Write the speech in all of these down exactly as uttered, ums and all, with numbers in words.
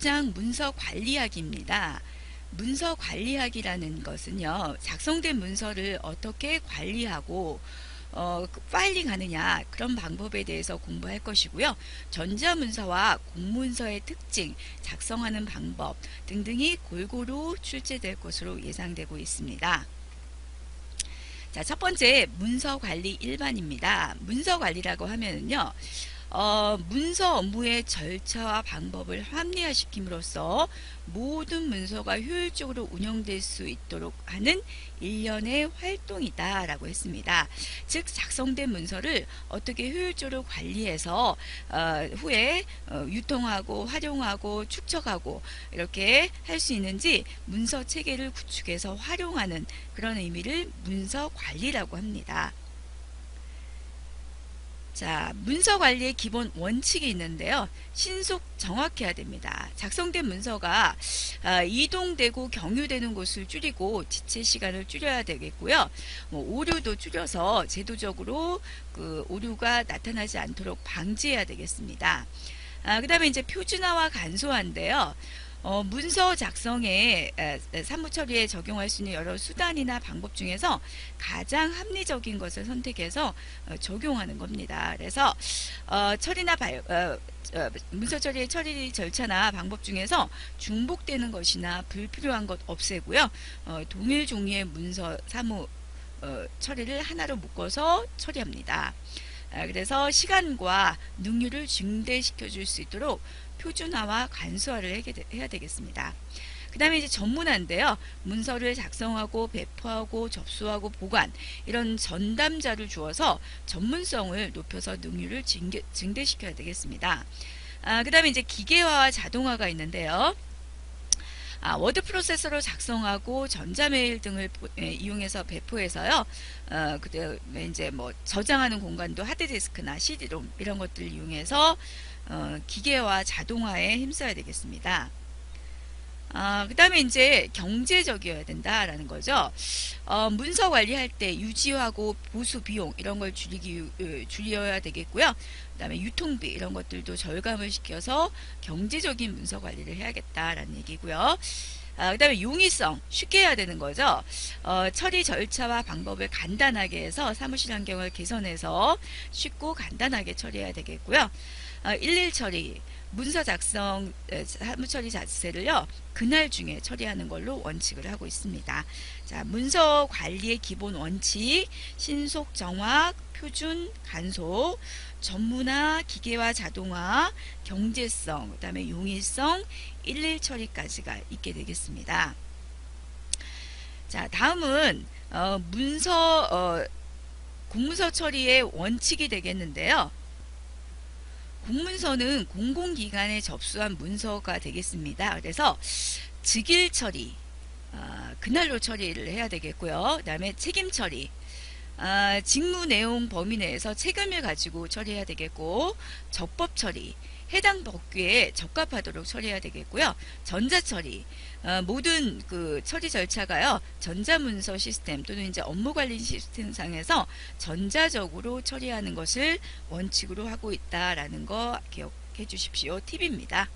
장 문서 관리하기입니다. 문서 관리하기라는 것은요, 작성된 문서를 어떻게 관리하고 어, 파일링하느냐 그런 방법에 대해서 공부할 것이고요. 전자문서와 공문서의 특징, 작성하는 방법 등등이 골고루 출제될 것으로 예상되고 있습니다. 자, 첫 번째 문서관리 일반입니다. 문서관리라고 하면은요, 어, 문서 업무의 절차와 방법을 합리화시킴으로써 모든 문서가 효율적으로 운영될 수 있도록 하는 일련의 활동이다 라고 했습니다. 즉 작성된 문서를 어떻게 효율적으로 관리해서 어, 후에 어, 유통하고 활용하고 축적하고 이렇게 할 수 있는지 문서 체계를 구축해서 활용하는 그런 의미를 문서 관리라고 합니다. 자, 문서 관리의 기본 원칙이 있는데요. 신속 정확해야 됩니다. 작성된 문서가 아, 이동되고 경유되는 곳을 줄이고 지체 시간을 줄여야 되겠고요. 뭐 오류도 줄여서 제도적으로 그 오류가 나타나지 않도록 방지해야 되겠습니다. 아, 그 다음에 이제 표준화와 간소화인데요. 어, 문서 작성에 에, 사무 처리에 적용할 수 있는 여러 수단이나 방법 중에서 가장 합리적인 것을 선택해서 어, 적용하는 겁니다. 그래서 어, 처리나 발, 어, 어, 문서 처리의 처리 절차나 방법 중에서 중복되는 것이나 불필요한 것 없애고요. 어, 동일 종류의 문서 사무 어, 처리를 하나로 묶어서 처리합니다. 아, 그래서 시간과 능률을 증대시켜 줄 수 있도록 표준화와 간소화를 해야 되겠습니다. 그 다음에 이제 전문화인데요. 문서를 작성하고 배포하고 접수하고 보관 이런 전담자를 주어서 전문성을 높여서 능률을 증대, 증대시켜야 되겠습니다. 아, 그 다음에 이제 기계화와 자동화가 있는데요. 아, 워드 프로세서로 작성하고 전자메일 등을 예, 이용해서 배포해서요. 어, 그다음에 이제 뭐 저장하는 공간도 하드디스크나 씨디롬 이런 것들을 이용해서 어, 기계화 자동화에 힘써야 되겠습니다. 아, 그 다음에 이제 경제적이어야 된다라는 거죠. 어, 문서 관리할 때 유지하고 보수 비용 이런 걸 줄이기, 줄여야 되겠고요. 그 다음에 유통비 이런 것들도 절감을 시켜서 경제적인 문서 관리를 해야겠다라는 얘기고요. 아, 그 다음에 용이성 쉽게 해야 되는 거죠. 어, 처리 절차와 방법을 간단하게 해서 사무실 환경을 개선해서 쉽고 간단하게 처리해야 되겠고요. 어, 일일 처리 문서 작성 사무 처리 자체를요 그날 중에 처리하는 걸로 원칙을 하고 있습니다. 자, 문서 관리의 기본 원칙 신속 정확 표준 간소 전문화 기계화 자동화 경제성 그 다음에 용이성 일일 처리까지가 있게 되겠습니다. 자, 다음은 어, 문서 어, 공문서 처리의 원칙이 되겠는데요. 공문서는 공공기관에 접수한 문서가 되겠습니다. 그래서 즉일 처리, 어, 그날로 처리를 해야 되겠고요. 그 다음에 책임 처리, 어, 직무 내용 범위 내에서 책임을 가지고 처리해야 되겠고, 적법 처리, 해당 법규에 적합하도록 처리해야 되겠고요. 전자 처리, 어, 모든 그 처리 절차가요 전자문서 시스템 또는 이제 업무관리 시스템상에서 전자적으로 처리하는 것을 원칙으로 하고 있다라는 거 기억해 주십시오. 팁입니다.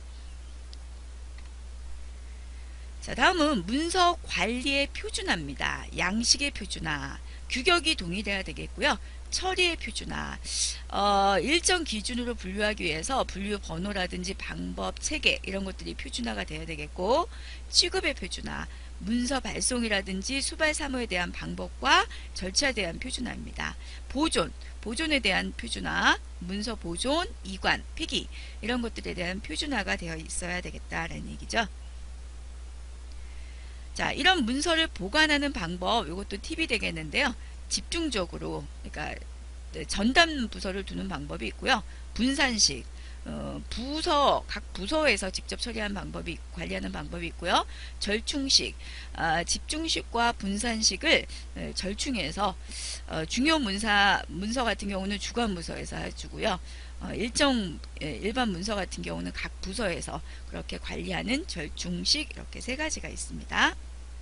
자, 다음은 문서 관리의 표준화입니다. 양식의 표준화, 규격이 동일해야 되겠고요. 처리의 표준화, 어, 일정 기준으로 분류하기 위해서 분류 번호라든지 방법, 체계 이런 것들이 표준화가 되어야 되겠고, 취급의 표준화, 문서 발송이라든지 수발 사무에 대한 방법과 절차에 대한 표준화입니다. 보존, 보존에 대한 표준화, 문서 보존, 이관, 폐기 이런 것들에 대한 표준화가 되어 있어야 되겠다라는 얘기죠. 자, 이런 문서를 보관하는 방법, 이것도 팁이 되겠는데요. 집중적으로, 그러니까 전담 부서를 두는 방법이 있고요. 분산식, 어, 부서, 각 부서에서 직접 처리하는 방법이, 관리하는 방법이 있고요. 절충식, 아, 집중식과 분산식을 에, 절충해서 어, 중요 문사, 문서 같은 경우는 주관 부서에서 해주고요. 어, 일정 예, 일반 문서 같은 경우는 각 부서에서 그렇게 관리하는 절충식 이렇게 세 가지가 있습니다.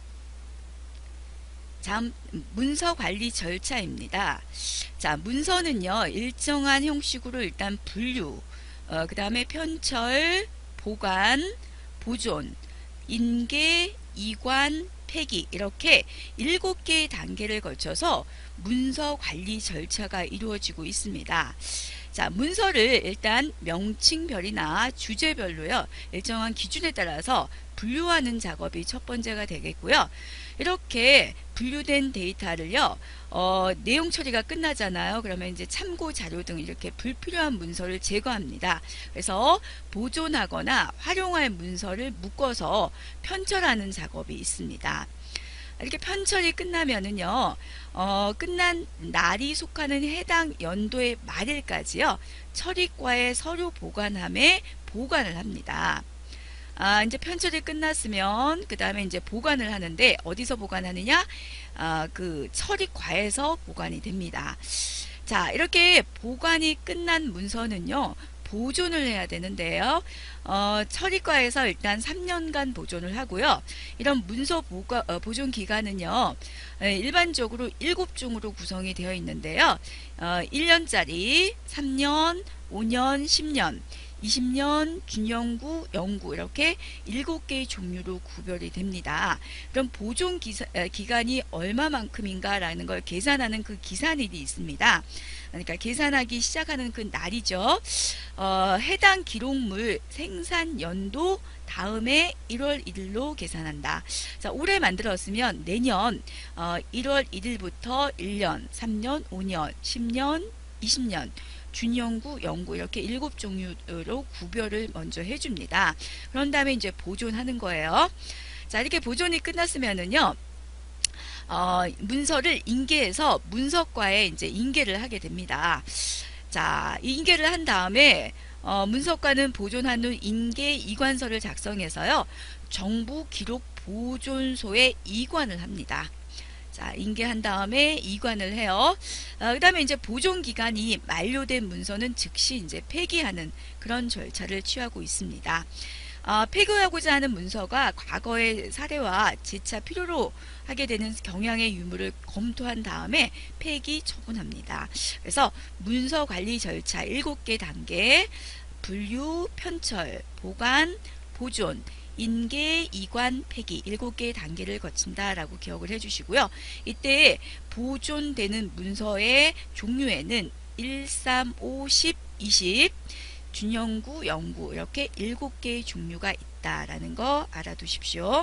다음 문서 관리 절차입니다. 자, 문서는요 일정한 형식으로 일단 분류, 어, 그 다음에 편철, 보관, 보존, 인계, 이관, 폐기 이렇게 일곱 개의 단계를 거쳐서 문서 관리 절차가 이루어지고 있습니다. 자, 문서를 일단 명칭별이나 주제별로요, 일정한 기준에 따라서 분류하는 작업이 첫 번째가 되겠고요. 이렇게 분류된 데이터를요, 어, 내용 처리가 끝나잖아요. 그러면 이제 참고 자료 등 이렇게 불필요한 문서를 제거합니다. 그래서 보존하거나 활용할 문서를 묶어서 편철하는 작업이 있습니다. 이렇게 편철이 끝나면은요, 어, 끝난 날이 속하는 해당 연도의 말일까지요, 처리과의 서류 보관함에 보관을 합니다. 아, 이제 편철이 끝났으면 그 다음에 이제 보관을 하는데 어디서 보관하느냐? 아, 그 처리과에서 보관이 됩니다. 자, 이렇게 보관이 끝난 문서는요, 보존을 해야 되는데요. 어, 처리과에서 일단 삼 년간 보존을 하고요. 이런 문서 보관, 어, 보존 기간은요, 에, 일반적으로 일곱 종으로 구성이 되어 있는데요. 어, 일 년짜리, 삼 년, 오 년, 십 년, 이십 년, 준연구, 연구 이렇게 일곱 개의 종류로 구별이 됩니다. 그럼 보존 기사, 기간이 얼마만큼인가 라는 걸 계산하는 그 기산일이 있습니다. 그러니까 계산하기 시작하는 그 날이죠. 어, 해당 기록물 생산 연도 다음에 일월 일일로 계산한다. 자, 올해 만들었으면 내년 어, 일월 일일부터 일 년, 삼 년, 오 년, 십 년, 이십 년 준연구, 연구 이렇게 일곱 종류로 구별을 먼저 해줍니다. 그런 다음에 이제 보존하는 거예요. 자, 이렇게 보존이 끝났으면은요, 어, 문서를 인계해서 문서과에 이제 인계를 하게 됩니다. 자, 인계를 한 다음에 어, 문서과는 보존한 후 인계 이관서를 작성해서요, 정부 기록 보존소에 이관을 합니다. 자, 인계한 다음에 이관을 해요. 어, 그 다음에 이제 보존 기간이 만료된 문서는 즉시 이제 폐기하는 그런 절차를 취하고 있습니다. 어, 폐기하고자 하는 문서가 과거의 사례와 재차 필요로 하게 되는 경향의 유무를 검토한 다음에 폐기 처분합니다. 그래서 문서 관리 절차 일곱 개 단계, 분류, 편철, 보관, 보존, 인계, 이관, 폐기 일곱 개의 단계를 거친다라고 기억을 해주시고요. 이때 보존되는 문서의 종류에는 일, 삼, 오, 십, 이십, 준연구, 연구 이렇게 일곱 개의 종류가 있다라는 거 알아두십시오.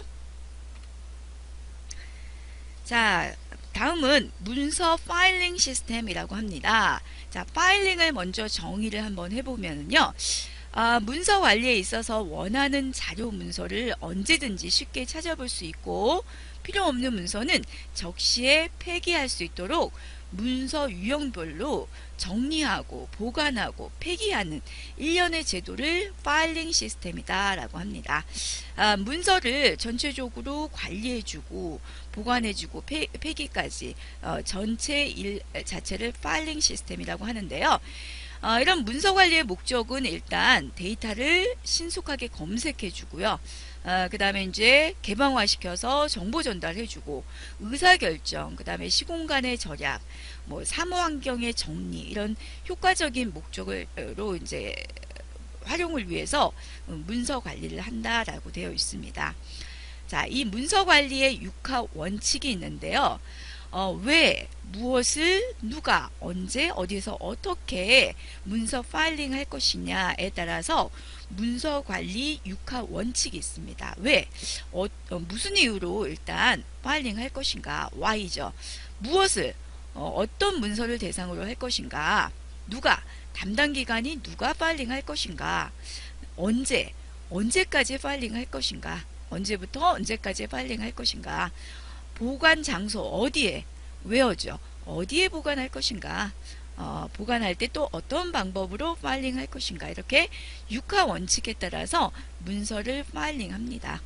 자, 다음은 문서 파일링 시스템이라고 합니다. 자, 파일링을 먼저 정의를 한번 해보면요. 아, 문서 관리에 있어서 원하는 자료 문서를 언제든지 쉽게 찾아볼 수 있고, 필요 없는 문서는 적시에 폐기할 수 있도록 문서 유형별로 정리하고 보관하고 폐기하는 일련의 제도를 파일링 시스템이다 라고 합니다. 아, 문서를 전체적으로 관리해주고 보관해주고 폐, 폐기까지 어, 전체 일 자체를 파일링 시스템이라고 하는데요. 어, 이런 문서 관리의 목적은 일단 데이터를 신속하게 검색해 주고요. 어, 그 다음에 이제 개방화시켜서 정보 전달해 주고, 의사결정, 그 다음에 시공간의 절약, 뭐 사무환경의 정리, 이런 효과적인 목적으로 이제 활용을 위해서 문서 관리를 한다라고 되어 있습니다. 자, 이 문서 관리의 육하 원칙이 있는데요. 어, 왜, 무엇을, 누가, 언제, 어디서 어떻게 문서 파일링 할 것이냐에 따라서 문서 관리 육하 원칙이 있습니다. 왜, 어, 어, 무슨 이유로 일단 파일링 할 것인가, Y죠. 무엇을, 어, 어떤 문서를 대상으로 할 것인가, 누가, 담당 기관이 누가 파일링 할 것인가, 언제, 언제까지 파일링 할 것인가, 언제부터 언제까지 파일링 할 것인가, 보관 장소 어디에, 웨어죠. 어디에 보관할 것인가, 어, 보관할 때 또 어떤 방법으로 파일링 할 것인가, 이렇게 육하 원칙에 따라서 문서를 파일링 합니다.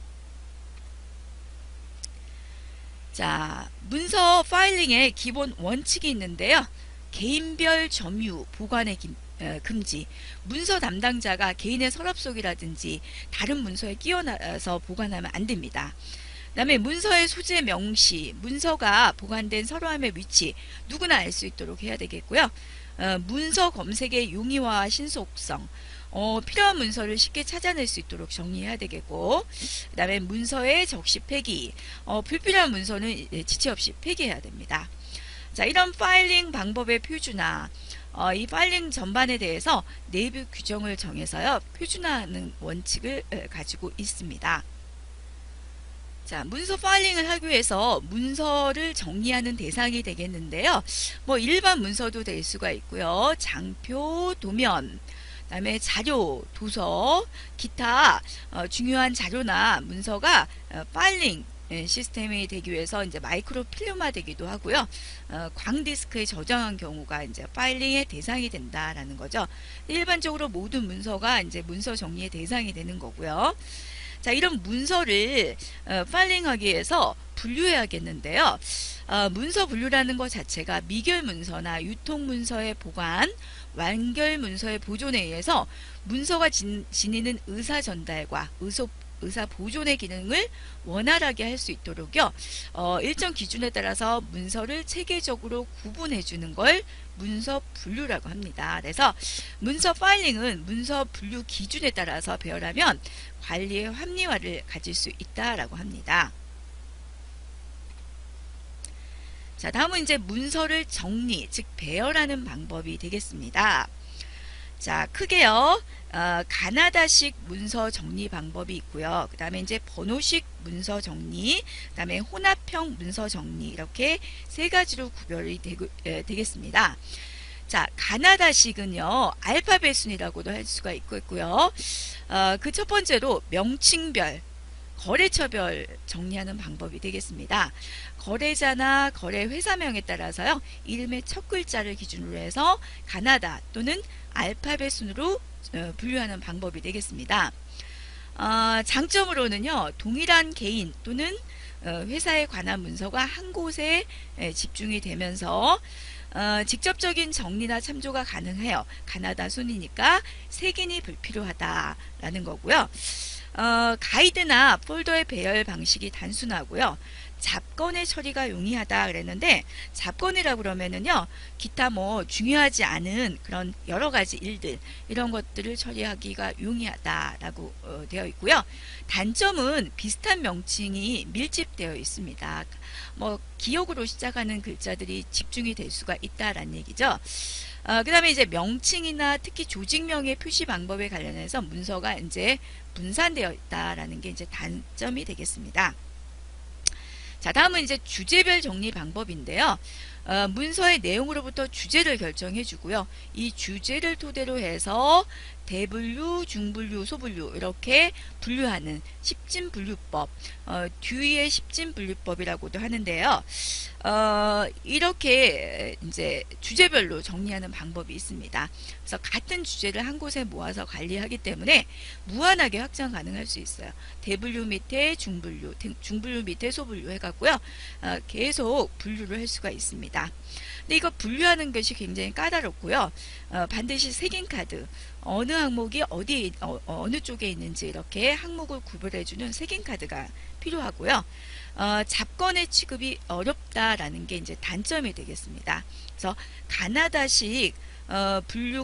자, 문서 파일링의 기본 원칙이 있는데요. 개인별 점유 보관의 기, 어, 금지, 문서 담당자가 개인의 서랍속이라든지 다른 문서에 끼워넣어서 보관하면 안 됩니다. 그 다음에 문서의 소재 명시, 문서가 보관된 서류함의 위치 누구나 알 수 있도록 해야 되겠고요. 어, 문서 검색의 용이화와 신속성, 어, 필요한 문서를 쉽게 찾아낼 수 있도록 정리해야 되겠고, 그 다음에 문서의 적시 폐기, 어, 불필요한 문서는 지체 없이 폐기해야 됩니다. 자, 이런 파일링 방법의 표준화, 어, 이 파일링 전반에 대해서 내부 규정을 정해서요, 표준화하는 원칙을 에, 가지고 있습니다. 자, 문서 파일링을 하기 위해서 문서를 정리하는 대상이 되겠는데요. 뭐 일반 문서도 될 수가 있고요. 장표, 도면, 그다음에 자료, 도서, 기타 어, 중요한 자료나 문서가 어, 파일링 예, 시스템이 되기 위해서 이제 마이크로 필름화 되기도 하고요. 어, 광디스크에 저장한 경우가 이제 파일링의 대상이 된다라는 거죠. 일반적으로 모든 문서가 이제 문서 정리의 대상이 되는 거고요. 자, 이런 문서를 어, 파일링하기 위해서 분류해야겠는데요. 어, 문서 분류라는 것 자체가 미결 문서나 유통 문서의 보관, 완결 문서의 보존에 의해서 문서가 진, 지니는 의사 전달과 의소, 의사 보존의 기능을 원활하게 할 수 있도록요. 어, 일정 기준에 따라서 문서를 체계적으로 구분해 주는 걸 문서 분류라고 합니다. 그래서 문서 파일링은 문서 분류 기준에 따라서 배열하면 관리의 합리화를 가질 수 있다라고 합니다. 자, 다음은 이제 문서를 정리, 즉 배열하는 방법이 되겠습니다. 자, 크게요. 어, 가나다식 문서 정리 방법이 있고요. 그 다음에 이제 번호식 문서 정리, 그 다음에 혼합형 문서 정리, 이렇게 세 가지로 구별이 되고, 에, 되겠습니다. 자, 가나다식은요, 알파벳 순이라고도 할 수가 있고 있고요. 어, 그 첫 번째로 명칭별, 거래처별 정리하는 방법이 되겠습니다. 거래자나 거래 회사명에 따라서요, 이름의 첫 글자를 기준으로 해서 가나다 또는 알파벳 순으로 어, 분류하는 방법이 되겠습니다. 어, 장점으로는요, 동일한 개인 또는 어, 회사에 관한 문서가 한 곳에 에, 집중이 되면서 어, 직접적인 정리나 참조가 가능해요. 가나다 순이니까 색인이 불필요하다라는 거고요. 어, 가이드나 폴더의 배열 방식이 단순하고요. 잡건의 처리가 용이하다 그랬는데, 잡건이라고 그러면은요, 기타 뭐 중요하지 않은 그런 여러 가지 일들, 이런 것들을 처리하기가 용이하다라고 어, 되어 있고요. 단점은 비슷한 명칭이 밀집되어 있습니다. 뭐 기억으로 시작하는 글자들이 집중이 될 수가 있다라는 얘기죠. 어, 그 다음에 이제 명칭이나 특히 조직명의 표시 방법에 관련해서 문서가 이제 분산되어 있다라는 게 이제 단점이 되겠습니다. 자, 다음은 이제 주제별 정리 방법인데요. 어, 문서의 내용으로부터 주제를 결정해 주고요. 이 주제를 토대로 해서 대분류, 중분류, 소분류 이렇게 분류하는 십진분류법, 어, 듀이의 십진분류법이라고도 하는데요. 어, 이렇게 이제 주제별로 정리하는 방법이 있습니다. 그래서 같은 주제를 한 곳에 모아서 관리하기 때문에 무한하게 확장 가능할 수 있어요. 대분류 밑에 중분류, 중분류 밑에 소분류 해갖고요. 어, 계속 분류를 할 수가 있습니다. 근데 이거 분류하는 것이 굉장히 까다롭고요. 어, 반드시 색인 카드, 어느 항목이 어디 어, 어느 쪽에 있는지 이렇게 항목을 구별해주는 색인 카드가 필요하고요. 어, 잡건의 취급이 어렵다라는 게 이제 단점이 되겠습니다. 그래서 가나다식 어, 분류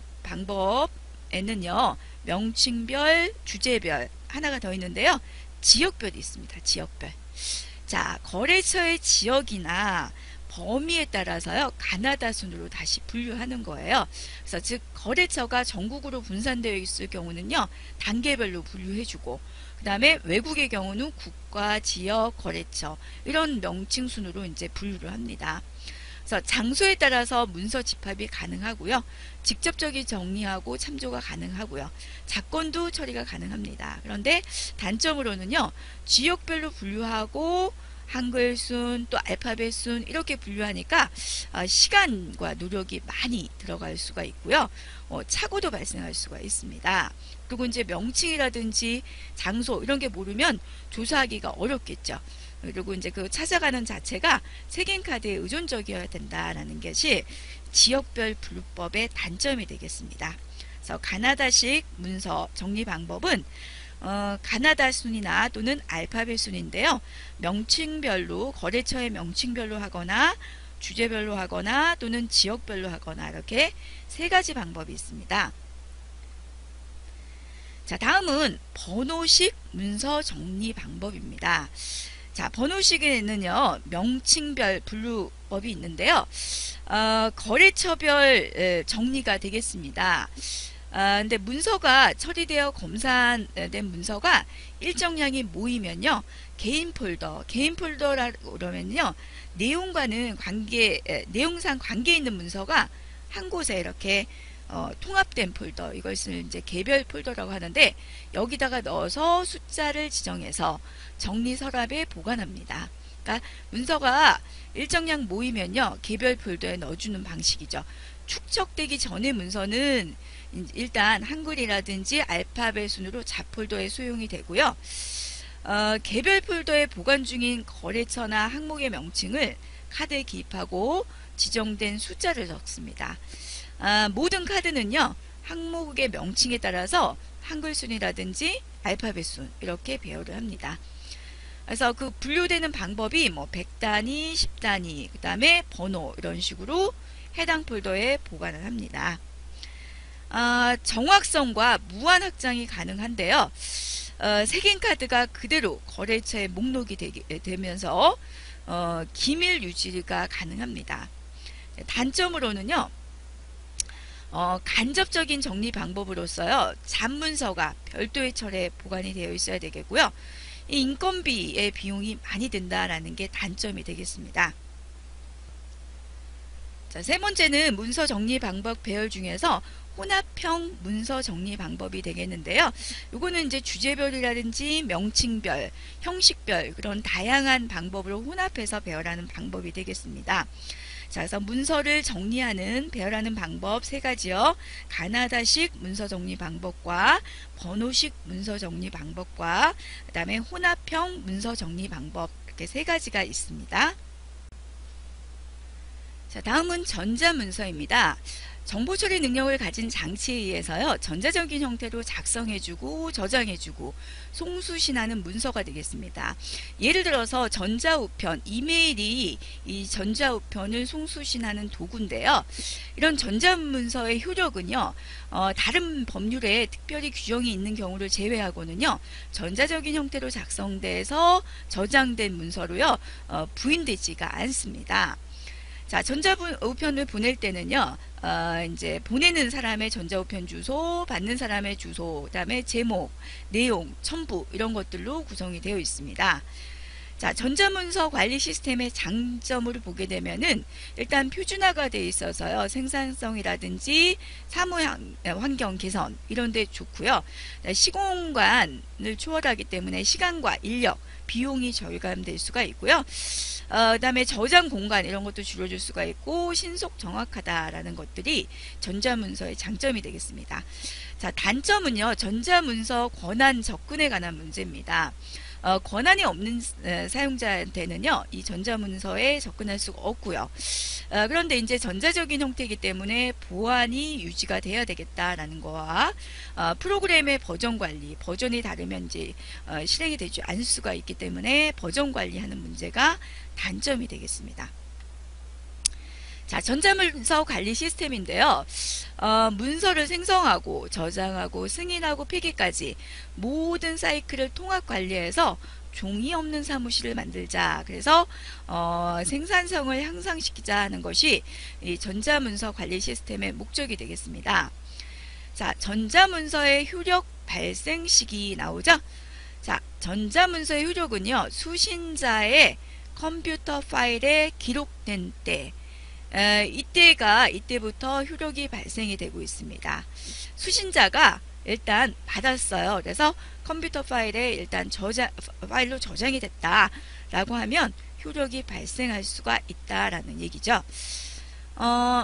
방법에는요, 명칭별, 주제별 하나가 더 있는데요, 지역별이 있습니다. 지역별. 자, 거래처의 지역이나 범위에 따라서요, 가나다 순으로 다시 분류하는 거예요. 그래서 즉 거래처가 전국으로 분산되어 있을 경우는요, 단계별로 분류해주고, 그 다음에 외국의 경우는 국가, 지역, 거래처 이런 명칭 순으로 이제 분류를 합니다. 그래서 장소에 따라서 문서 집합이 가능하고요, 직접적인 정리하고 참조가 가능하고요, 잡건도 처리가 가능합니다. 그런데 단점으로는요, 지역별로 분류하고 한글 순, 또 알파벳 순 이렇게 분류하니까 어, 시간과 노력이 많이 들어갈 수가 있고요. 어, 착오도 발생할 수가 있습니다. 그리고 이제 명칭이라든지 장소 이런 게 모르면 조사하기가 어렵겠죠. 그리고 이제 그 찾아가는 자체가 색인 카드에 의존적이어야 된다라는 것이 지역별 분류법의 단점이 되겠습니다. 그래서 가나다식 문서 정리 방법은 어, 가나다 순이나 또는 알파벳 순인데요. 명칭별로, 거래처의 명칭별로 하거나 주제별로 하거나 또는 지역별로 하거나 이렇게 세 가지 방법이 있습니다. 자, 다음은 번호식 문서 정리 방법입니다. 자, 번호식에는요, 명칭별 분류법이 있는데요. 어, 거래처별 에, 정리가 되겠습니다. 아, 근데 문서가 처리되어 검사된 문서가 일정량이 모이면요, 개인 폴더, 개인 폴더라고 그러면요, 내용과는 관계, 에, 내용상 관계 있는 문서가 한 곳에 이렇게 어, 통합된 폴더, 이것을 이제 개별 폴더라고 하는데, 여기다가 넣어서 숫자를 지정해서 정리 서랍에 보관합니다. 그러니까 문서가 일정량 모이면요, 개별 폴더에 넣어주는 방식이죠. 축적되기 전의 문서는 일단 한글이라든지 알파벳 순으로 잡폴더에 수용이 되고요. 어, 개별 폴더에 보관 중인 거래처나 항목의 명칭을 카드에 기입하고 지정된 숫자를 적습니다. 아, 모든 카드는요, 항목의 명칭에 따라서 한글 순이라든지 알파벳 순 이렇게 배열을 합니다. 그래서 그 분류되는 방법이 뭐 백 단위, 십 단위, 그 다음에 번호 이런 식으로 해당 폴더에 보관을 합니다. 아, 정확성과 무한 확장이 가능한데요. 어, 색인 카드가 그대로 거래처의 목록이 되기, 되면서 어, 기밀 유지가 가능합니다. 단점으로는요, 어, 간접적인 정리 방법으로서요, 잡문서가 별도의 철에 보관이 되어 있어야 되겠고요. 이 인건비의 비용이 많이 든다라는 게 단점이 되겠습니다. 자, 세 번째는 문서 정리 방법 배열 중에서 혼합형 문서 정리 방법이 되겠는데요. 요거는 이제 주제별이라든지 명칭별, 형식별 그런 다양한 방법으로 혼합해서 배열하는 방법이 되겠습니다. 자, 그래서 문서를 정리하는 배열하는 방법 세 가지요. 가나다식 문서 정리 방법과 번호식 문서 정리 방법과 그 다음에 혼합형 문서 정리 방법 이렇게 세 가지가 있습니다. 자, 다음은 전자문서입니다. 정보처리 능력을 가진 장치에 의해서요, 전자적인 형태로 작성해주고 저장해주고 송수신하는 문서가 되겠습니다. 예를 들어서 전자우편, 이메일이 이 전자우편을 송수신하는 도구인데요. 이런 전자문서의 효력은요, 어, 다른 법률에 특별히 규정이 있는 경우를 제외하고는요, 전자적인 형태로 작성돼서 저장된 문서로요, 어, 부인되지가 않습니다. 자, 전자우편을 보낼 때는요, 어, 이제 보내는 사람의 전자우편 주소, 받는 사람의 주소, 그 다음에 제목, 내용, 첨부 이런 것들로 구성이 되어 있습니다. 자, 전자문서 관리 시스템의 장점을 보게 되면은 일단 표준화가 되어 있어서요, 생산성이라든지 사무 환경 개선 이런 데 좋고요. 시공간을 초월하기 때문에 시간과 인력, 비용이 절감될 수가 있고요. 어, 그 다음에 저장 공간 이런 것도 줄여줄 수가 있고 신속 정확하다라는 것들이 전자문서의 장점이 되겠습니다. 자, 단점은요, 전자문서 권한 접근에 관한 문제입니다. 어, 권한이 없는 에, 사용자한테는요, 이 전자문서에 접근할 수가 없고요. 어, 그런데 이제 전자적인 형태이기 때문에 보안이 유지가 돼야 되겠다라는 거와 어, 프로그램의 버전 관리, 버전이 다르면 이제 어, 실행이 되지 않을 수가 있기 때문에 버전 관리하는 문제가 단점이 되겠습니다. 자, 전자문서 관리 시스템인데요. 어, 문서를 생성하고 저장하고 승인하고 폐기까지 모든 사이클을 통합 관리해서 종이 없는 사무실을 만들자. 그래서 어, 생산성을 향상시키자 하는 것이 이 전자문서 관리 시스템의 목적이 되겠습니다. 자, 전자문서의 효력 발생 시기 나오죠. 자, 전자문서의 효력은요, 수신자의 컴퓨터 파일에 기록된 때, 에, 이때가 이때부터 효력이 발생이 되고 있습니다. 수신자가 일단 받았어요. 그래서 컴퓨터 파일에 일단 저장 파일로 저장이 됐다라고 하면 효력이 발생할 수가 있다라는 얘기죠. 어,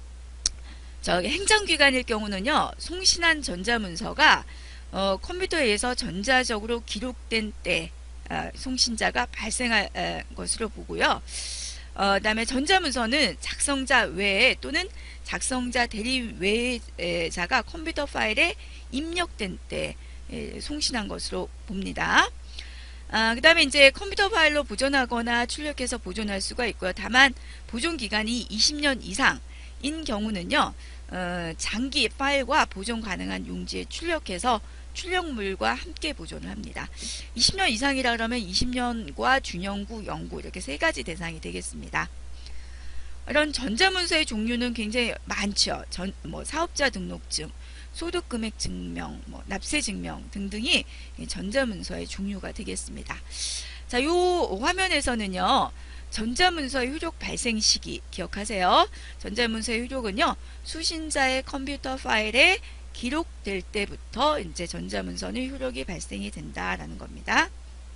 저기 행정기관일 경우는요, 송신한 전자문서가 어, 컴퓨터에 의해서 전자적으로 기록된 때 어, 송신자가 발생할 어, 것으로 보고요. 어, 그 다음에 전자문서는 작성자 외에 또는 작성자 대리 외자가 컴퓨터 파일에 입력된 때 예, 송신한 것으로 봅니다. 아, 그 다음에 이제 컴퓨터 파일로 보존하거나 출력해서 보존할 수가 있고요. 다만 보존 기간이 이십 년 이상인 경우는요, 어, 장기 파일과 보존 가능한 용지에 출력해서 출력물과 함께 보존을 합니다. 이십 년 이상이라 그러면 이십 년과 준연구, 연구 이렇게 세 가지 대상이 되겠습니다. 이런 전자문서의 종류는 굉장히 많죠. 전, 뭐 사업자 등록증, 소득금액 증명, 뭐 납세 증명 등등이 전자문서의 종류가 되겠습니다. 자, 요 화면에서는요. 전자문서의 효력 발생 시기 기억하세요. 전자문서의 효력은요. 수신자의 컴퓨터 파일에 기록될 때부터 이제 전자문서는 효력이 발생이 된다라는 겁니다.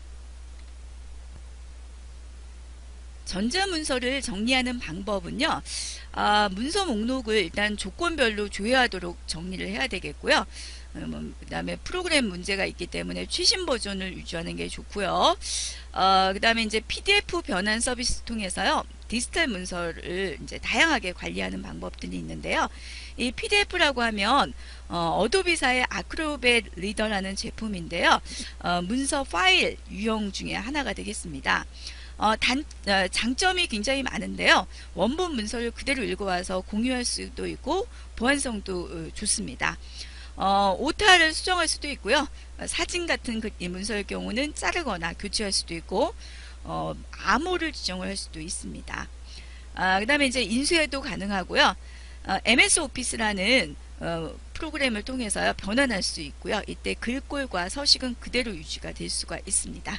전자문서를 정리하는 방법은요. 아, 문서 목록을 일단 조건별로 조회하도록 정리를 해야 되겠고요. 음, 그 다음에 프로그램 문제가 있기 때문에 최신 버전을 유지하는 게 좋고요. 어, 그 다음에 이제 피디에프 변환 서비스 통해서요. 디지털 문서를 이제 다양하게 관리하는 방법들이 있는데요. 이 피디에프라고 하면 어, 어도비사의 아크로벳 리더라는 제품인데요. 어, 문서 파일 유형 중에 하나가 되겠습니다. 어, 단, 어, 장점이 굉장히 많은데요. 원본 문서를 그대로 읽어와서 공유할 수도 있고 보안성도 어, 좋습니다. 어, 오타를 수정할 수도 있고요. 어, 사진 같은 그, 이 문서의 경우는 자르거나 교체할 수도 있고 어, 암호를 지정을 할 수도 있습니다. 아, 그 다음에 이제 인쇄도 가능하고요. 어, 엠에스 오피스라는 어, 프로그램을 통해서요. 변환할 수 있고요. 이때 글꼴과 서식은 그대로 유지가 될 수가 있습니다.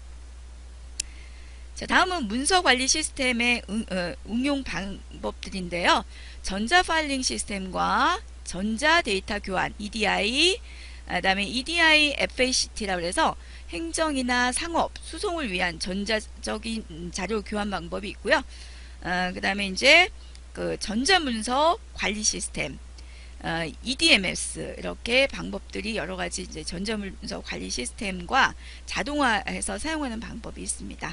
자, 다음은 문서 관리 시스템의 응, 어, 응용 방법들인데요. 전자 파일링 시스템과 전자 데이터 교환 이디아이, 그 다음에 이디아이 에프에이씨티라고 해서 행정이나 상업, 수송을 위한 전자적인 자료 교환 방법이 있고요. 어, 그 다음에 이제 그 전자문서 관리 시스템, 어, 이디엠에스 이렇게 방법들이 여러 가지 이제 전자문서 관리 시스템과 자동화해서 사용하는 방법이 있습니다.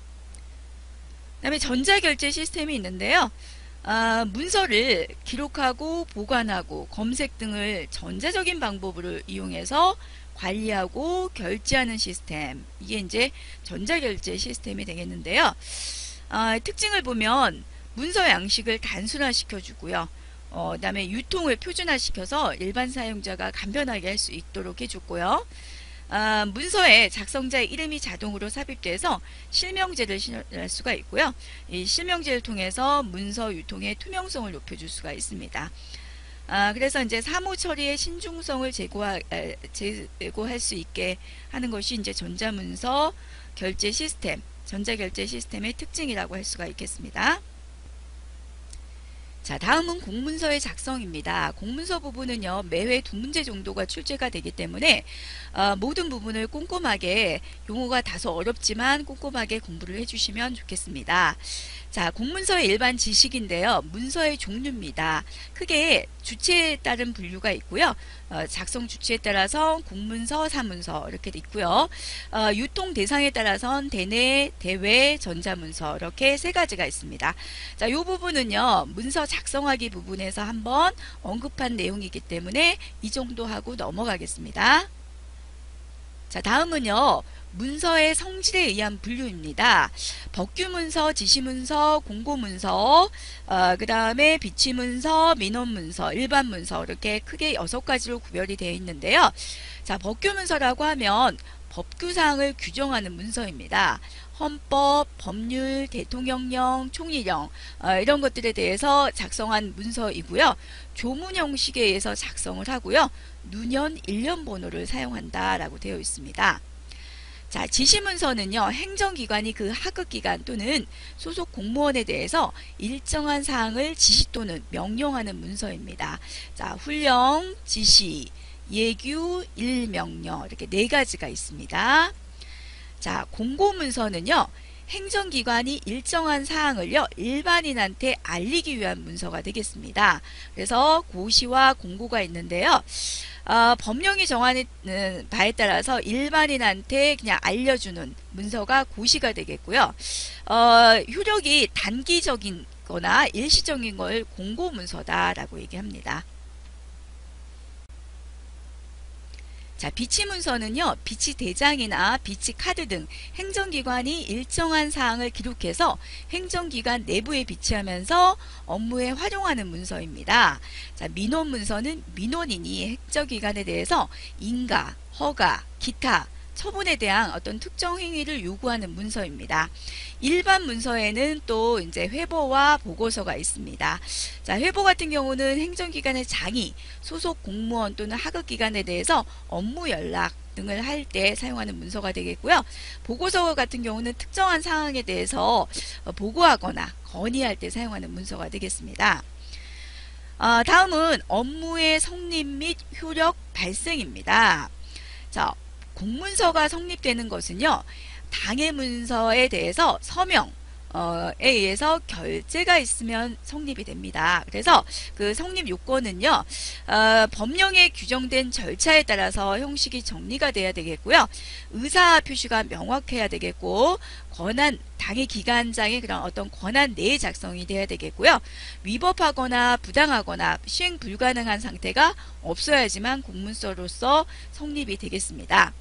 그 다음에 전자결제 시스템이 있는데요. 아, 문서를 기록하고 보관하고 검색 등을 전자적인 방법으로 이용해서 관리하고 결제하는 시스템. 이게 이제 전자결제 시스템이 되겠는데요. 아, 특징을 보면 문서 양식을 단순화시켜 주고요. 어, 그 다음에 유통을 표준화시켜서 일반 사용자가 간편하게 할 수 있도록 해줬고요. 아, 문서에 작성자의 이름이 자동으로 삽입돼서 실명제를 실행할 수가 있고요. 이 실명제를 통해서 문서 유통의 투명성을 높여줄 수가 있습니다. 아, 그래서 이제 사무 처리의 신중성을 제고하, 에, 제고할 수 있게 하는 것이 이제 전자문서 결제 시스템, 전자결제 시스템의 특징이라고 할 수가 있겠습니다. 자, 다음은 공문서의 작성입니다. 공문서 부분은요, 매회 두 문제 정도가 출제가 되기 때문에 어, 모든 부분을 꼼꼼하게, 용어가 다소 어렵지만 꼼꼼하게 공부를 해주시면 좋겠습니다. 자, 공문서의 일반 지식인데요. 문서의 종류입니다. 크게 주체에 따른 분류가 있고요. 어, 작성 주체에 따라서 공문서, 사문서 이렇게 있고요. 어, 유통 대상에 따라선 대내, 대외, 전자문서 이렇게 세 가지가 있습니다. 자, 이 부분은요. 문서 작성하기 부분에서 한번 언급한 내용이기 때문에 이 정도 하고 넘어가겠습니다. 자, 다음은요. 문서의 성질에 의한 분류입니다. 법규문서, 지시문서, 공고문서, 어, 그 다음에 비치문서, 민원문서, 일반문서 이렇게 크게 여섯 가지로 구별이 되어 있는데요. 자, 법규문서라고 하면 법규사항을 규정하는 문서입니다. 헌법, 법률, 대통령령, 총리령 어, 이런 것들에 대해서 작성한 문서이고요. 조문 형식에 의해서 작성을 하고요. 누년, 일년 번호를 사용한다라고 되어 있습니다. 자, 지시문서는요, 행정기관이 그 하급기관 또는 소속 공무원에 대해서 일정한 사항을 지시 또는 명령하는 문서입니다. 자, 훈령, 지시, 예규, 일명령 이렇게 네 가지가 있습니다. 자, 공고문서는요, 행정기관이 일정한 사항을요, 일반인한테 알리기 위한 문서가 되겠습니다. 그래서 고시와 공고가 있는데요. 어, 법령이 정하는 바에 따라서 일반인한테 그냥 알려주는 문서가 고시가 되겠고요. 어, 효력이 단기적인 거나 일시적인 걸 공고문서다라고 얘기합니다. 자, 비치 문서는요, 비치 대장이나 비치 카드 등 행정기관이 일정한 사항을 기록해서 행정기관 내부에 비치하면서 업무에 활용하는 문서입니다. 자, 민원 문서는 민원인이 행정기관에 대해서 인가, 허가, 기타, 처분에 대한 어떤 특정 행위를 요구하는 문서입니다. 일반 문서에는 또 이제 회보와 보고서가 있습니다. 자, 회보 같은 경우는 행정기관의 장이 소속 공무원 또는 하급기관에 대해서 업무 연락 등을 할 때 사용하는 문서가 되겠고요. 보고서 같은 경우는 특정한 사항에 대해서 보고하거나 건의할 때 사용하는 문서가 되겠습니다. 어, 다음은 업무의 성립 및 효력 발생입니다. 자, 공문서가 성립되는 것은요, 당해 문서에 대해서 서명에 의해서 결재가 있으면 성립이 됩니다. 그래서 그 성립 요건은요, 어, 법령에 규정된 절차에 따라서 형식이 정리가 돼야 되겠고요, 의사 표시가 명확해야 되겠고, 권한 당해 기관장의 그런 어떤 권한 내의 작성이 돼야 되겠고요, 위법하거나 부당하거나 시행 불가능한 상태가 없어야지만 공문서로서 성립이 되겠습니다.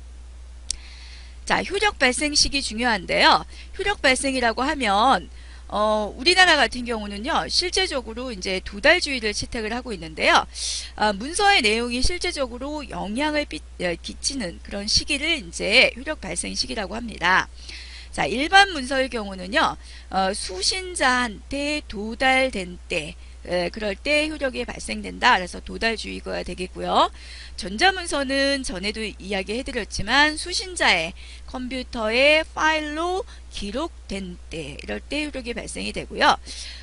자, 효력 발생 시기 중요한데요. 효력 발생이라고 하면 어, 우리나라 같은 경우는요, 실제적으로 이제 도달주의를 채택을 하고 있는데요. 어, 문서의 내용이 실제적으로 영향을 삐, 어, 끼치는 그런 시기를 이제 효력 발생 시기라고 합니다. 자, 일반 문서의 경우는요, 어, 수신자한테 도달된 때, 에, 그럴 때 효력이 발생된다. 그래서 도달주의가 되겠고요. 전자문서는 전에도 이야기해드렸지만 수신자의 컴퓨터에 파일로 기록된 때, 이럴 때 효력이 발생이 되고요.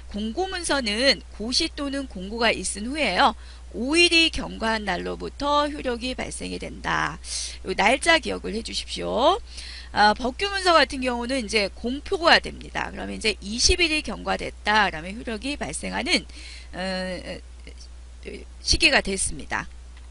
공고문서는 고시 또는 공고가 있은 후에요, 오 일이 경과한 날로부터 효력이 발생이 된다. 요 날짜 기억을 해주십시오. 아, 법규문서 같은 경우는 이제 공표가 됩니다. 그러면 이제 이십 일이 경과됐다. 그러면 효력이 발생하는 어, 시기가 됐습니다.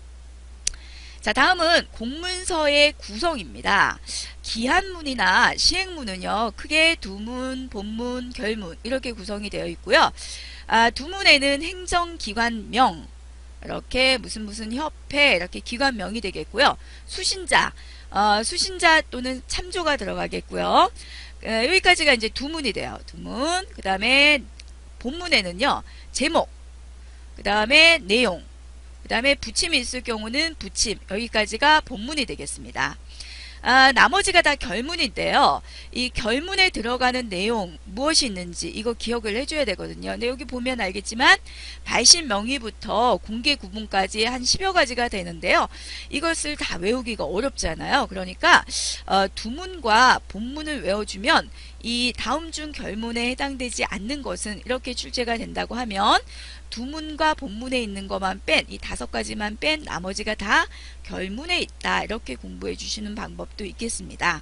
자, 다음은 공문서의 구성입니다. 기한문이나 시행문은요, 크게 두문, 본문, 결문 이렇게 구성이 되어 있고요. 아, 두문에는 행정기관명, 이렇게 무슨 무슨 협회 이렇게 기관명이 되겠고요. 수신자, 어, 수신자 또는 참조가 들어가겠고요. 어, 여기까지가 이제 두문이 돼요. 두문. 그 다음에 본문에는요, 제목, 그 다음에 내용, 그 다음에 부침이 있을 경우는 부침, 여기까지가 본문이 되겠습니다. 아, 나머지가 다 결문인데요. 이 결문에 들어가는 내용 무엇이 있는지 이거 기억을 해줘야 되거든요. 근데 여기 보면 알겠지만 발신 명의부터 공개 구분까지 한 십여 가지가 되는데요. 이것을 다 외우기가 어렵잖아요. 그러니까 어, 두문과 본문을 외워주면 이 다음 중 결문에 해당되지 않는 것은 이렇게 출제가 된다고 하면 두문과 본문에 있는 것만 뺀, 이 다섯 가지만 뺀 나머지가 다 결문에 있다. 이렇게 공부해 주시는 방법도 있겠습니다.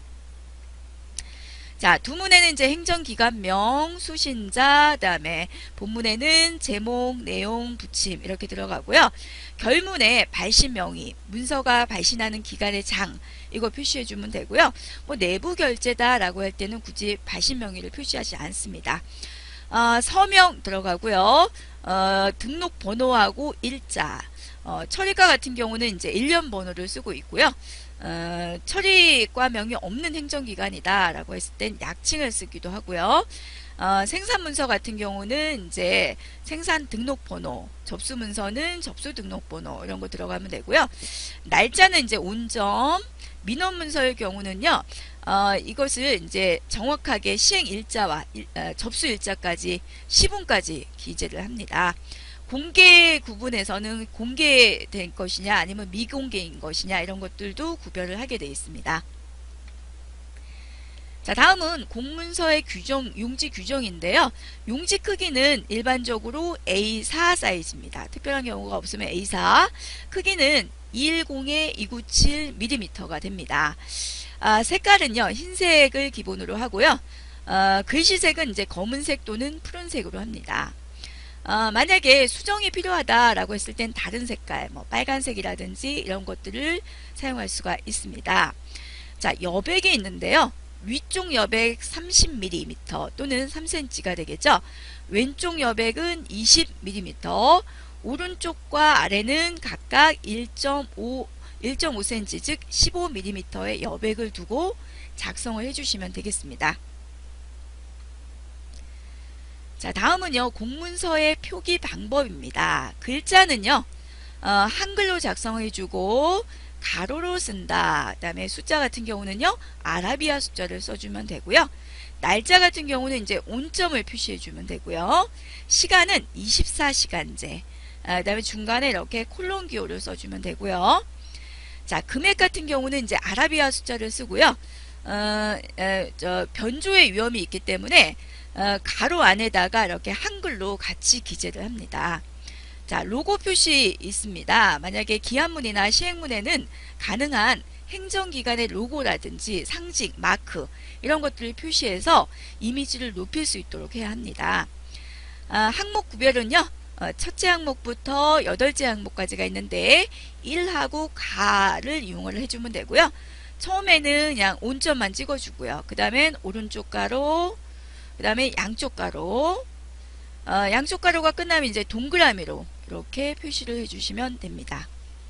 자, 두문에는 이제 행정기관명, 수신자, 그 다음에 본문에는 제목, 내용, 부침 이렇게 들어가고요. 결문에 발신명의, 문서가 발신하는 기관의 장, 이거 표시해 주면 되고요. 뭐 내부 결제다라고 할 때는 굳이 발신명의를 표시하지 않습니다. 어, 서명 들어가고요. 어, 등록 번호하고 일자, 어, 처리과 같은 경우는 이제 일 년 번호를 쓰고 있고요. 어, 처리과명이 없는 행정기관이다 라고 했을 땐 약칭을 쓰기도 하고요. 어, 생산문서 같은 경우는 이제 생산 등록번호, 접수문서는 접수등록번호 이런 거 들어가면 되고요. 날짜는 이제 온점, 민원문서의 경우는요, 어, 이것을 이제 정확하게 시행일자와 일, 어, 접수일자까지 시분까지 기재를 합니다. 공개 구분에서는 공개된 것이냐 아니면 미공개인 것이냐 이런 것들도 구별을 하게 되어 있습니다. 자, 다음은 공문서의 규정, 용지 규정인데요. 용지 크기는 일반적으로 에이 사 사이즈입니다. 특별한 경우가 없으면 에이 사, 크기는 이백십에 이백구십칠 밀리미터가 됩니다. 아, 색깔은요, 흰색을 기본으로 하고요. 어, 글씨색은 이제 검은색 또는 푸른색으로 합니다. 어, 만약에 수정이 필요하다라고 했을 땐 다른 색깔, 뭐 빨간색이라든지 이런 것들을 사용할 수가 있습니다. 자, 여백이 있는데요. 위쪽 여백 삼십 밀리미터 또는 삼 센티미터가 되겠죠. 왼쪽 여백은 이십 밀리미터, 오른쪽과 아래는 각각 일 점 오, 일 점 오 센티미터 즉 십오 밀리미터의 여백을 두고 작성을 해주시면 되겠습니다. 자, 다음은요 공문서의 표기 방법입니다. 글자는요 어, 한글로 작성해주고 가로로 쓴다. 그 다음에 숫자 같은 경우는요 아라비아 숫자를 써주면 되고요. 날짜 같은 경우는 이제 온점을 표시해주면 되고요. 시간은 이십사 시간제. 아, 그 다음에 중간에 이렇게 콜론 기호를 써주면 되고요. 자, 금액 같은 경우는 이제 아라비아 숫자를 쓰고요. 어, 에, 저 변조의 위험이 있기 때문에 어, 가로 안에다가 이렇게 한글로 같이 기재를 합니다. 자, 로고 표시 있습니다. 만약에 기한문이나 시행문에는 가능한 행정기관의 로고라든지 상징, 마크 이런 것들을 표시해서 이미지를 높일 수 있도록 해야 합니다. 아, 항목 구별은요. 어, 첫째 항목부터 여덟째 항목까지가 있는데 일하고 가를 이용을 해주면 되고요. 처음에는 그냥 온점만 찍어주고요. 그 다음엔 오른쪽 가로, 그 다음에 양쪽 가로, 어, 양쪽 가로가 끝나면 이제 동그라미로 이렇게 표시를 해주시면 됩니다.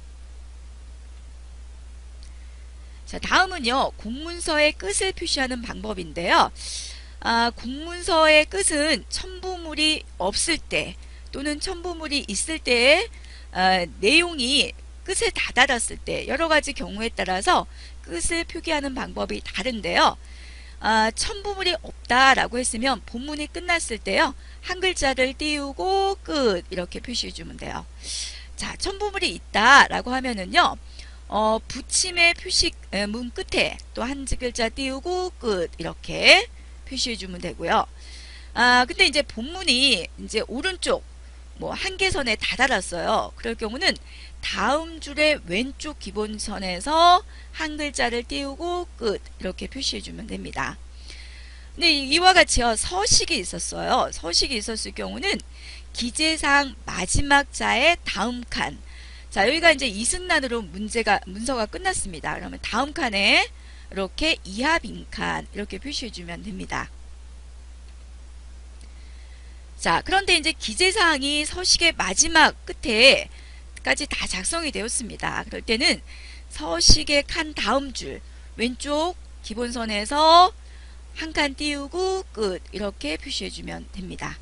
자, 다음은요 공문서의 끝을 표시하는 방법인데요. 아, 공문서의 끝은 첨부물이 없을 때 또는 첨부물이 있을 때 아, 내용이 끝에 다다랐을 때 여러가지 경우에 따라서 끝을 표기하는 방법이 다른데요. 아, 첨부물이 없다라고 했으면 본문이 끝났을 때요 한 글자를 띄우고 끝 이렇게 표시해 주면 돼요. 자, 첨부물이 있다라고 하면은요 어, 붙임의 표시 에, 문 끝에 또 한 글자 띄우고 끝 이렇게 표시해 주면 되고요. 아, 근데 이제 본문이 이제 오른쪽 뭐 한계선에 다다랐어요. 그럴 경우는 다음 줄의 왼쪽 기본선에서 한 글자를 띄우고 끝 이렇게 표시해 주면 됩니다. 근데 이와 같이요 서식이 있었어요. 서식이 있었을 경우는 기재사항 마지막 자의 다음 칸. 자, 여기가 이제 이승란으로 문제가 문서가 끝났습니다. 그러면 다음 칸에 이렇게 이하 빈칸 이렇게 표시해 주면 됩니다. 자, 그런데 이제 기재사항이 서식의 마지막 끝에 까지 다 작성이 되었습니다. 그럴 때는 서식의 칸 다음 줄 왼쪽 기본선에서 한 칸 띄우고 끝 이렇게 표시해 주면 됩니다.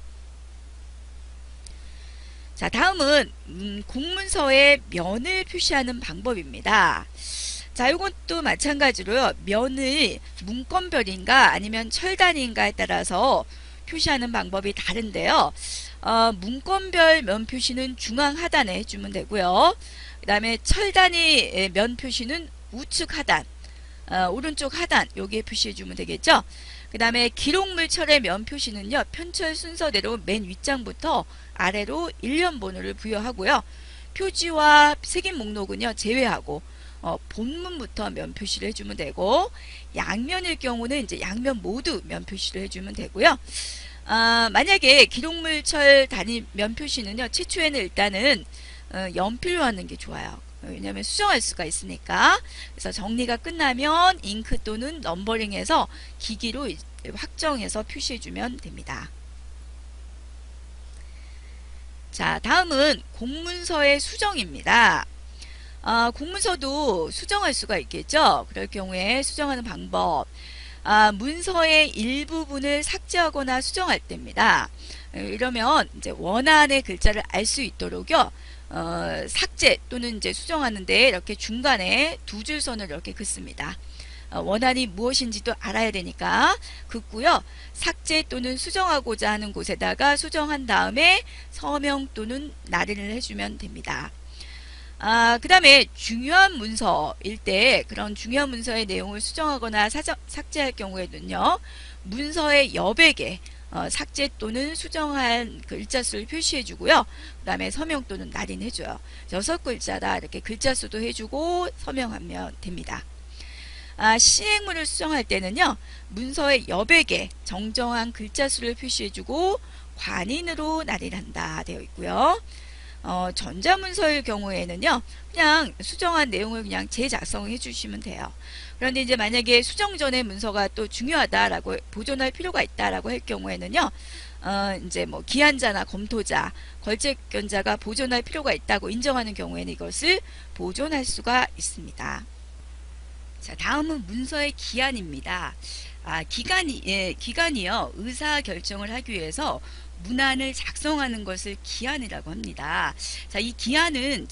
자, 다음은 음, 공문서의 면을 표시하는 방법입니다. 자, 이것도 마찬가지로요. 면을 문건별인가 아니면 철단인가에 따라서 표시하는 방법이 다른데요. 어, 문건별 면 표시는 중앙 하단에 해주면 되고요. 그 다음에 철단위 면 표시는 우측 하단, 어, 오른쪽 하단 여기에 표시해주면 되겠죠. 그 다음에 기록물철의 면 표시는요. 편철 순서대로 맨 윗장부터 아래로 일련 번호를 부여하고요. 표지와 색인 목록은요. 제외하고 어, 본문부터 면 표시를 해주면 되고 양면일 경우는 이제 양면 모두 면 표시를 해주면 되고요. 아, 만약에 기록물철 단위 면 표시는요. 최초에는 일단은 어, 연필로 하는 게 좋아요. 왜냐하면 수정할 수가 있으니까. 그래서 정리가 끝나면 잉크 또는 넘버링해서 기기로 확정해서 표시해주면 됩니다. 자, 다음은 공문서의 수정입니다. 아, 공문서도 수정할 수가 있겠죠. 그럴 경우에 수정하는 방법. 아, 문서의 일부분을 삭제하거나 수정할 때입니다. 이러면 이제 원안의 글자를 알 수 있도록요. 어, 삭제 또는 이제 수정하는데 이렇게 중간에 두 줄 선을 이렇게 긋습니다. 어, 원안이 무엇인지도 알아야 되니까 긋고요. 삭제 또는 수정하고자 하는 곳에다가 수정한 다음에 서명 또는 날인을 해주면 됩니다. 아, 그 다음에 중요한 문서일 때 그런 중요한 문서의 내용을 수정하거나 사정, 삭제할 경우에는요. 문서의 여백에 어, 삭제 또는 수정한 글자 수를 표시해 주고요. 그 다음에 서명 또는 날인 해줘요. 여섯 글자다 이렇게 글자 수도 해주고 서명하면 됩니다. 아, 시행문을 수정할 때는요. 문서의 여백에 정정한 글자 수를 표시해 주고 관인으로 날인한다 되어 있고요. 어, 전자문서일 경우에는요. 그냥 수정한 내용을 그냥 재작성해 주시면 돼요. 그런데 이제 만약에 수정 전에 문서가 또 중요하다라고 보존할 필요가 있다라고 할 경우에는요. 어, 이제 뭐 기한자나 검토자, 결재권자가 보존할 필요가 있다고 인정하는 경우에는 이것을 보존할 수가 있습니다. 자, 다음은 문서의 기한입니다. 아, 기간이, 예, 기간이요. 의사 결정을 하기 위해서 문안을 작성하는 것을 기한이라고 합니다. 자, 이 기한은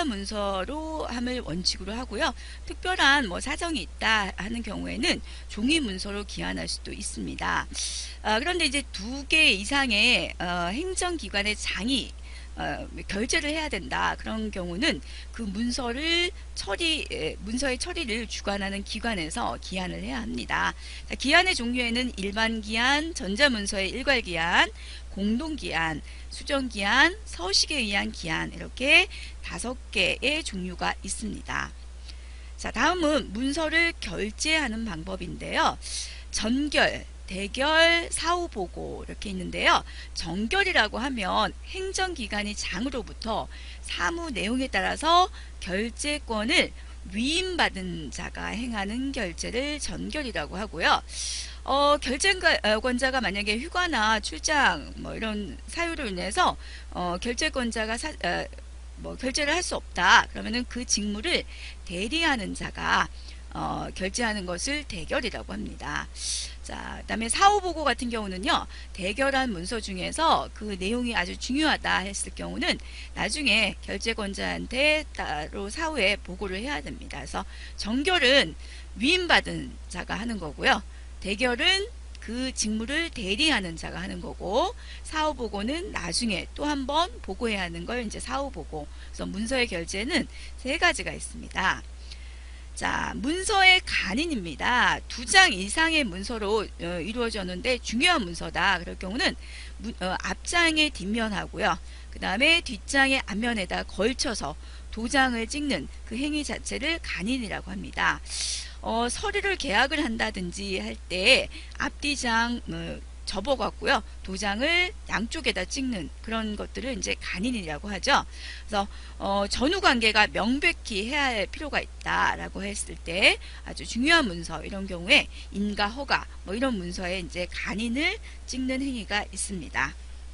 전자문서로 함을 원칙으로 하고요. 특별한 뭐 사정이 있다 하는 경우에는 종이 문서로 기한할 수도 있습니다. 아, 그런데 이제 두 개 이상의 어, 행정기관의 장이 어, 결제를 해야 된다. 그런 경우는 그 문서를 처리, 에, 문서의 처리를 주관하는 기관에서 기한을 해야 합니다. 자, 기한의 종류에는 일반 기한, 전자문서의 일괄 기한, 공동 기한, 수정 기한, 서식에 의한 기한 이렇게 다섯 개의 종류가 있습니다. 자, 다음은 문서를 결제하는 방법인데요. 전결, 대결, 사후보고 이렇게 있는데요. 전결이라고 하면 행정기관이 장으로부터 사무 내용에 따라서 결제권을 위임받은 자가 행하는 결제를 전결이라고 하고요. 어, 결제권자가 만약에 휴가나 출장 뭐 이런 사유로 인해서 어, 결제권자가 사, 어, 뭐 결제를 할 수 없다. 그러면은 그 직무를 대리하는 자가 어, 결제하는 것을 대결이라고 합니다. 자, 그다음에 사후보고 같은 경우는요, 대결한 문서 중에서 그 내용이 아주 중요하다 했을 경우는 나중에 결제권자한테 따로 사후에 보고를 해야 됩니다. 그래서 전결은 위임받은 자가 하는 거고요. 대결은 그 직무를 대리하는 자가 하는 거고, 사후보고는 나중에 또 한 번 보고해야 하는 걸 이제 사후보고. 그래서 문서의 결제는 세 가지가 있습니다. 자, 문서의 간인입니다. 두 장 이상의 문서로 어, 이루어졌는데 중요한 문서다. 그럴 경우는 문, 어, 앞장의 뒷면하고요. 그 다음에 뒷장의 앞면에다 걸쳐서 도장을 찍는 그 행위 자체를 간인이라고 합니다. 어, 서류를 계약을 한다든지 할 때 앞뒤장 어, 접어갖고요. 도장을 양쪽에다 찍는 그런 것들을 이제 간인이라고 하죠. 그래서 어, 전후 관계가 명백히 해야 할 필요가 있다라고 했을 때 아주 중요한 문서 이런 경우에 인가 허가 뭐 이런 문서에 이제 간인을 찍는 행위가 있습니다.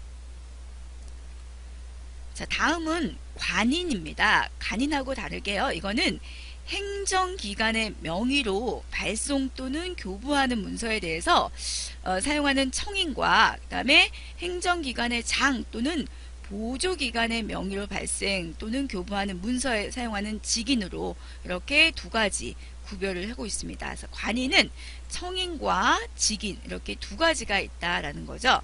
자, 다음은 관인입니다. 간인하고 다르게요. 이거는 행정기관의 명의로 발송 또는 교부하는 문서에 대해서 어, 사용하는 청인과 그 다음에 행정기관의 장 또는 보조기관의 명의로 발생 또는 교부하는 문서에 사용하는 직인으로 이렇게 두 가지 구별을 하고 있습니다. 그래서 관인은 청인과 직인 이렇게 두 가지가 있다라는 거죠.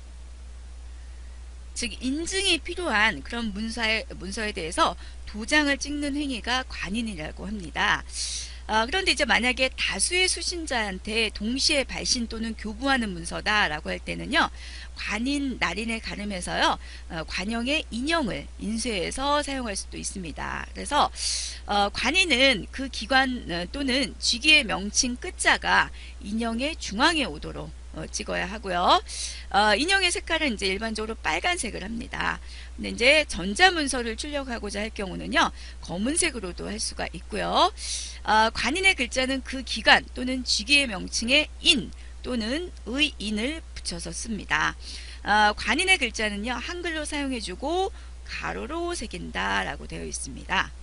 즉 인증이 필요한 그런 문서에, 문서에 대해서 도장을 찍는 행위가 관인이라고 합니다. 어, 그런데 이제 만약에 다수의 수신자한테 동시에 발신 또는 교부하는 문서다라고 할 때는요. 관인 날인에 가름해서요. 어, 관형의 인형을 인쇄해서 사용할 수도 있습니다. 그래서 어, 관인은 그 기관 어, 또는 직위의 명칭 끝자가 인형의 중앙에 오도록 어, 찍어야 하고요. 어, 인형의 색깔은 이제 일반적으로 빨간색을 합니다. 근데 이제 전자문서를 출력하고자 할 경우는요, 검은색으로도 할 수가 있고요. 어, 관인의 글자는 그 기관 또는 직위의 명칭에 인 또는 의 인을 붙여서 씁니다. 어, 관인의 글자는요, 한글로 사용해주고 가로로 새긴다라고 되어 있습니다.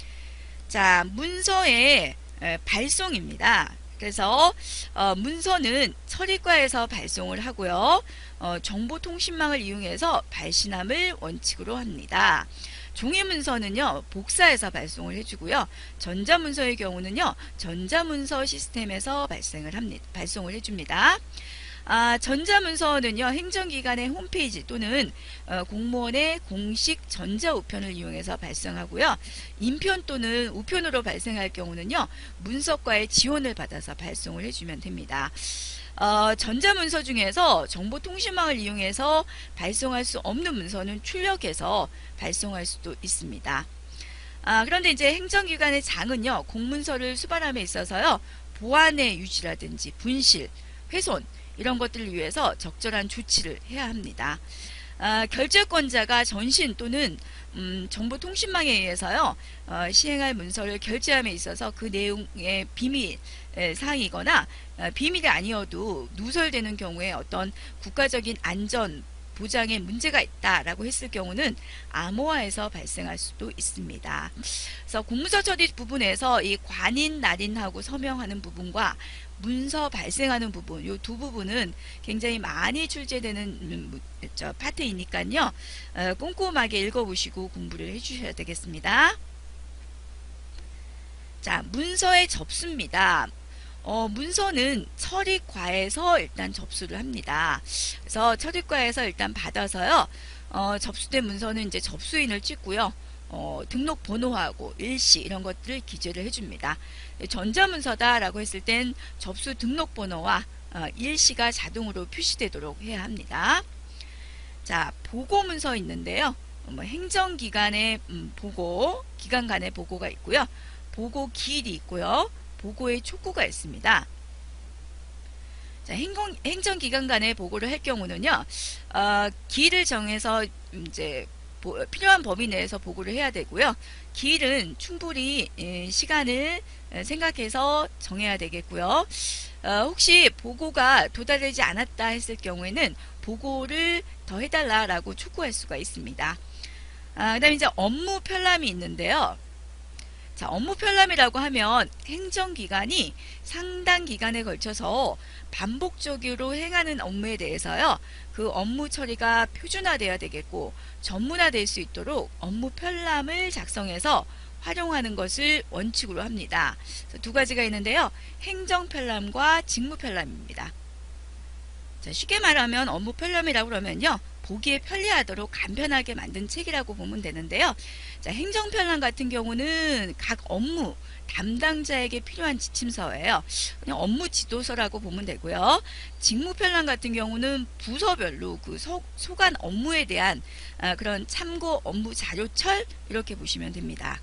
자, 문서의 에, 발송입니다. 그래서 어, 문서는 처리과에서 발송을 하고요. 어, 정보통신망을 이용해서 발신함을 원칙으로 합니다. 종이문서는요. 복사해서 발송을 해주고요. 전자문서의 경우는요. 전자문서 시스템에서 발생을 합니다. 발송을 해줍니다. 아, 전자문서는요. 행정기관의 홈페이지 또는 어, 공무원의 공식 전자우편을 이용해서 발송하고요. 인편 또는 우편으로 발생할 경우는요. 문서과의 지원을 받아서 발송을 해주면 됩니다. 어, 전자문서 중에서 정보통신망을 이용해서 발송할 수 없는 문서는 출력해서 발송할 수도 있습니다. 아, 그런데 이제 행정기관의 장은요. 공문서를 수반함에 있어서요. 보안의 유지라든지 분실, 훼손 이런 것들을 위해서 적절한 조치를 해야 합니다. 아, 결제권자가 전신 또는 음, 정보통신망에 의해서요 어, 시행할 문서를 결제함에 있어서 그 내용의 비밀 에, 사항이거나 어, 비밀이 아니어도 누설되는 경우에 어떤 국가적인 안전 보장에 문제가 있다라고 했을 경우는 암호화에서 발생할 수도 있습니다. 그래서 공문서 처리 부분에서 이 관인, 날인하고 서명하는 부분과 문서 발생하는 부분, 이 두 부분은 굉장히 많이 출제되는 음, 저 파트이니까요. 어, 꼼꼼하게 읽어보시고 공부를 해주셔야 되겠습니다. 자, 문서의 접수입니다. 어, 문서는 처리과에서 일단 접수를 합니다. 그래서 처리과에서 일단 받아서요. 어, 접수된 문서는 이제 접수인을 찍고요. 어, 등록번호하고 일시 이런 것들을 기재를 해줍니다. 전자문서다라고 했을 땐 접수 등록번호와 어, 일시가 자동으로 표시되도록 해야 합니다. 자, 보고문서 있는데요. 뭐 행정기관의 음, 보고, 기관 간의 보고가 있고요. 보고 기일이 있고요. 보고의 촉구가 있습니다. 자, 행정, 행정기관 간의 보고를 할 경우는요, 어, 기일을 정해서 이제 보, 필요한 범위 내에서 보고를 해야 되고요. 기일은 충분히 예, 시간을 생각해서 정해야 되겠고요. 어, 혹시 보고가 도달되지 않았다 했을 경우에는 보고를 더 해달라라고 촉구할 수가 있습니다. 아, 그 다음에 이제 업무 편람이 있는데요. 자, 업무 편람이라고 하면 행정기관이 상당 기간에 걸쳐서 반복적으로 행하는 업무에 대해서요. 그 업무 처리가 표준화되어야 되겠고 전문화될 수 있도록 업무 편람을 작성해서 활용하는 것을 원칙으로 합니다. 두 가지가 있는데요. 행정 편람과 직무 편람입니다. 자, 쉽게 말하면 업무 편람이라고 그러면요. 보기에 편리하도록 간편하게 만든 책이라고 보면 되는데요. 자, 행정 편람 같은 경우는 각 업무 담당자에게 필요한 지침서예요. 그냥 업무 지도서라고 보면 되고요. 직무 편람 같은 경우는 부서별로 그 소, 소관 업무에 대한 아, 그런 참고 업무 자료철 이렇게 보시면 됩니다.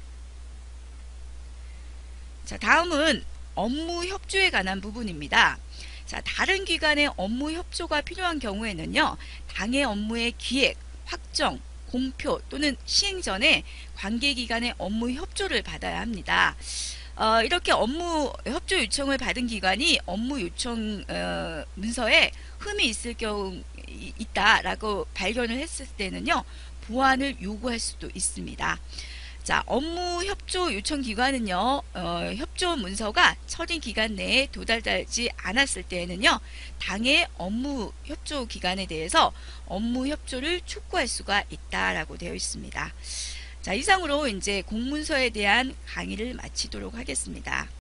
자, 다음은 업무 협조에 관한 부분입니다. 자, 다른 기관의 업무 협조가 필요한 경우에는요. 당의 업무의 기획, 확정, 공표 또는 시행 전에 관계기관의 업무 협조를 받아야 합니다. 어, 이렇게 업무 협조 요청을 받은 기관이 업무 요청 어, 문서에 흠이 있을 경우 있다라고 발견을 했을 때는요. 보완을 요구할 수도 있습니다. 자, 업무 협조 요청 기관은요, 어, 협조 문서가 처리 기간 내에 도달되지 않았을 때에는요, 당의 업무 협조 기관에 대해서 업무 협조를 촉구할 수가 있다라고 되어 있습니다. 자, 이상으로 이제 공문서에 대한 강의를 마치도록 하겠습니다.